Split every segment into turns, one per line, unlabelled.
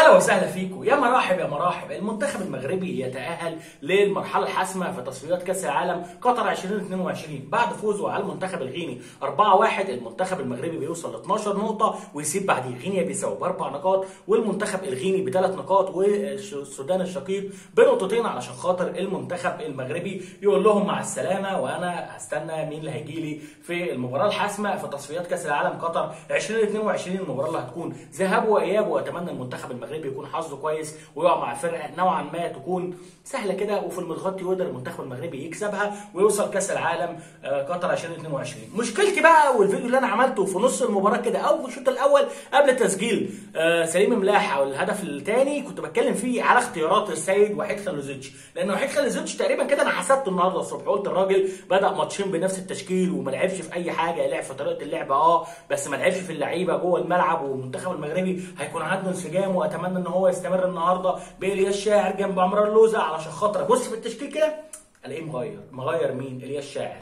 يا هلا وسهلا فيكم، يا مراحب يا مراحب. المنتخب المغربي يتأهل للمرحلة الحاسمة في تصفيات كأس العالم قطر 2022 بعد فوزه على المنتخب الغيني 4-1. المنتخب المغربي بيوصل ل 12 نقطة ويسيب بعديه غينيا بيساو ب4 نقاط، والمنتخب الغيني ب3 نقاط، والسودان الشقيق بنقطتين، علشان خاطر المنتخب المغربي يقول لهم مع السلامة، وانا هستنى مين اللي هيجي لي في المباراة الحاسمة في تصفيات كأس العالم قطر 2022. المباراة اللي هتكون ذهاب وإياب، واتمنى المنتخب المغربي يكون حظه كويس ويقع مع فرقه نوعا ما تكون سهله كده وفي المتغطي، ويقدر المنتخب المغربي يكسبها ويوصل كاس العالم قطر 2022. مشكلتي بقى والفيديو اللي انا عملته في نص المباراه كده او في الشوط الاول قبل تسجيل سليم ملاح او الهدف الثاني، كنت بتكلم فيه على اختيارات السيد وحيد خليزوتش، لان وحيد خليزوتش تقريبا كده انا حسبته النهارده الصبح، قلت الراجل بدا ماتشين بنفس التشكيل وما لعبش في اي حاجه، لعب في طريقه اللعب بس ما لعبش في اللعيبه جوه الملعب، والمنتخب المغربي هيكون عنده انسجام، واتمنى ان هو يستمر النهارده بالياس شاعر جنب عمران لوزة، علشان خاطر ابص في التشكيل كده الاقيه مغير مين؟ الياس شاعر.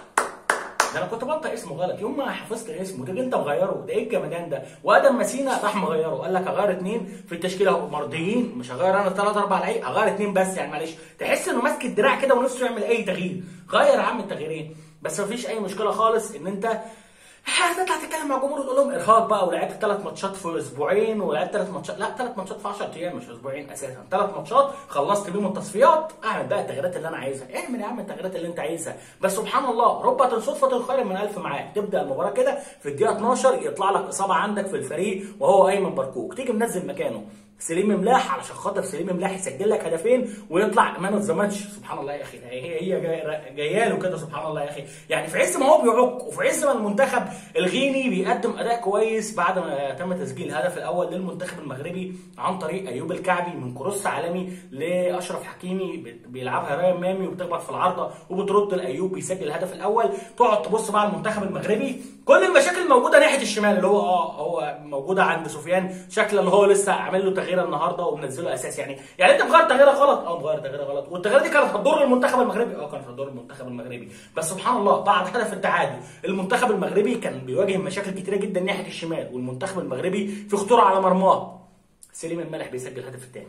ده انا كنت بنطق اسمه غلط يوم ما حفظت اسمه، ده انت مغيره، ده ايه الجمدان ده؟ وادم مسينا راح مغيره، قال لك هغير 2 في التشكيله اهو، مرضيين، مش هغير انا 3 4 لعيبه، هغير 2 بس، يعني معلش تحس انه ماسك الدراع كده ونفسه يعمل اي تغيير، غير يا عم التغييرين، بس مفيش اي مشكله خالص ان انت هتطلع تتكلم مع الجمهور وتقول لهم ارهاق بقى، ولعبت 3 ماتشات في اسبوعين، ولعبت 3 ماتشات، لا 3 ماتشات في 10 ايام مش اسبوعين اساسا، 3 ماتشات خلصت بيهم التصفيات، اعمل بقى التغييرات اللي انا عايزها، اعمل يا عم التغييرات اللي انت عايزها، بس سبحان الله ربة صدفة خير من الف معاك، تبدا المباراه كده في الدقيقه 12 يطلع لك اصابه عندك في الفريق وهو ايمن بركوك، تيجي منزل مكانه سليم ملاح علشان خاطر سليم ملاح يسجل لك هدفين ويطلع مان اوف ذا ماتش. سبحان الله يا اخي، هي جايه له كده، سبحان الله يا اخي، يعني في عز ما هو بيعك وفي عز ما المنتخب الغيني بيقدم اداء كويس بعد ما تم تسجيل الهدف الاول للمنتخب المغربي عن طريق ايوب الكعبي من كروس عالمي لاشرف حكيمي، بيلعبها رايان مامي وبتخبط في العارضه وبترد لايوب بيسجل الهدف الاول. تقعد تبص بقى على المنتخب المغربي، كل المشاكل موجوده ناحيه الشمال، اللي هو موجوده عند سفيان شكله، اللي هو لسه عامل له تغيير النهارده ومنزله اساس، يعني انت مغير تغييره غلط، مغير تغييره غلط، والتغييره دي كانت هتضر المنتخب المغربي، كانت هتضر المنتخب المغربي، بس سبحان الله بعد هدف التعادل المنتخب المغربي كان بيواجه مشاكل كتيره جدا ناحيه الشمال، والمنتخب المغربي في خطوره على مرماه، سليم الملح بيسجل الهدف الثاني.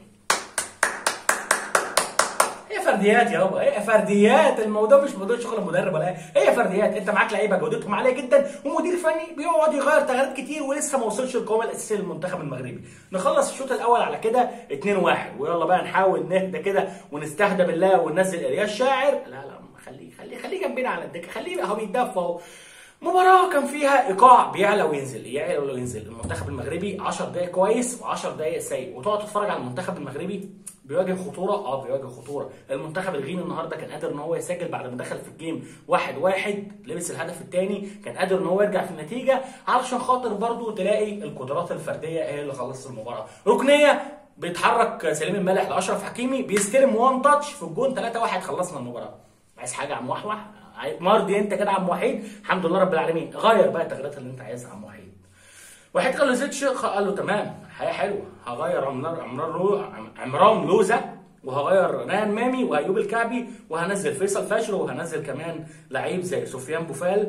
فرديات يابا، هي فرديات، الموضوع مش موضوع شغل مدرب ولا هي فرديات، انت معاك لعيبه جودتهم عاليه جدا ومدير فني بيقعد يغير تغييرات كتير ولسه ما وصلش القوام الاساسي للمنتخب المغربي. نخلص الشوط الاول على كده 2-1، ويلا بقى نحاول نهدى كده ونستهدى بالله وننزل الياس شاعر، لا خليه جنبنا على الدكه، خليه اهو بيتدفى اهو. مباراة كان فيها ايقاع، بيعلى وينزل يعلى وينزل، المنتخب المغربي 10 دقائق كويس و10 دقائق سيء، وتقعد تتفرج على المنتخب المغربي بيواجه خطوره، بيواجه خطوره. المنتخب الغيني النهارده كان قادر ان هو يسجل بعد ما دخل في الجيم 1-1، لبس الهدف الثاني، كان قادر ان هو يرجع في النتيجه، علشان خاطر برضه تلاقي القدرات الفرديه هي اللي خلصت المباراه. ركنيه بيتحرك سليم المالح لاشرف حكيمي، بيستلم 1 تاتش في الجون 3-1، خلصنا المباراه. عايز حاجه يا عم وحوح؟ مرضي انت كده يا عم وحيد؟ الحمد لله رب العالمين. غير بقى التغييرات اللي انت عايزها يا عم وحيد. وحيد خليزوتش قال له تمام، حياه حلوه، هغير عمران لوزة، وهغير ريان مامي وايوب الكعبي، وهنزل فيصل فاشر، وهنزل كمان لعيب زي سفيان بوفال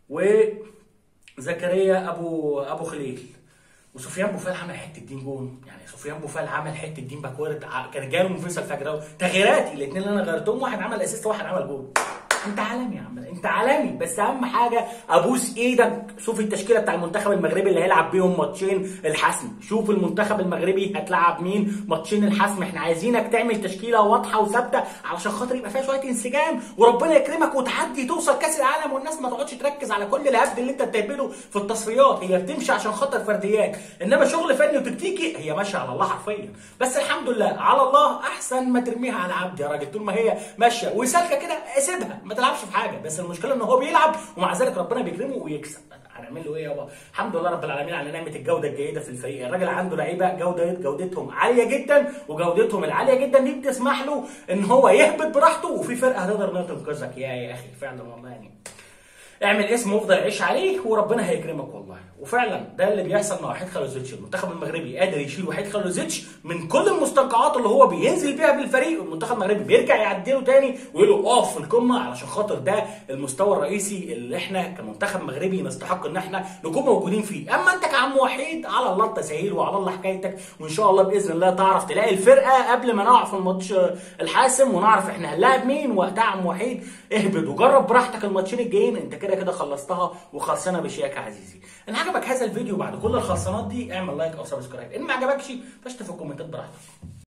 وزكريا ابو خليل. وسفيان بوفال عمل حته دين جون، يعني سفيان بوفال عمل حته دين باكورد، كان جاله من فيصل فجر. تغييراتي الاثنين اللي انا غيرتهم، واحد عمل اسيست وواحد عمل جول. انت عالمي يا عم، انت عالمي، بس اهم حاجه ابوس ايدك شوف التشكيله بتاع المنتخب المغربي اللي هيلعب بيهم ماتشين الحسم، شوف المنتخب المغربي هتلعب مين ماتشين الحسم، احنا عايزينك تعمل تشكيله واضحه وثابته علشان خاطر يبقى فيها شويه انسجام، وربنا يكرمك وتعدي توصل كاس العالم، والناس ما تقعدش تركز على كل الهبد اللي انت بتهبده في التصفيات، هي بتمشي عشان خاطر فرديات، انما شغل فني وتكتيكي هي ماشيه على الله حرفيا. بس الحمد لله على الله احسن ما ترميها على عبد يا راجل، طول ما هي ماشيه وسالكه كده سيبها، ما تلعبش في حاجه، بس المشكله ان هو بيلعب ومع ذلك ربنا بيكرمه ويكسب. هنعمل له ايه يابا؟ الحمد لله رب العالمين على نعمه الجوده الجيده في الفريق، الراجل عنده لعيبه جودتهم عاليه جدا، وجودتهم العاليه جدا دي بتسمح له ان هو يهبط براحته، وفي فرقه هتقدر انها تنقذك يا اخي فعلا والله. يعني اعمل اسم وافضل عيش عليه وربنا هيكرمك والله. وفعلا ده اللي بيحصل مع وحيد خالوزيتش. المنتخب المغربي قادر يشيل وحيد خالوزيتش من كل المستنقعات اللي هو بينزل بيها بالفريق، والمنتخب المغربي بيرجع يعدله تاني ويقول له اقف في القمه، علشان خاطر ده المستوى الرئيسي اللي احنا كمنتخب مغربي نستحق ان احنا نكون موجودين فيه. اما انت كعم وحيد على الله التسهيل وعلى الله حكايتك، وان شاء الله باذن الله تعرف تلاقي الفرقه قبل ما نقع في الماتش الحاسم ونعرف احنا هنلاعب مين. وقتها عم وحيد اهبط وجرب براحتك الماتشين الجايين، انت كده كده خلصتها وخلصنا بشياك يا عزيزي. ان عجبك هذا الفيديو بعد كل الخلصانات دي اعمل لايك او سبسكرايب، ان ما عجبكش فاشتم في الكومنتات براحتك.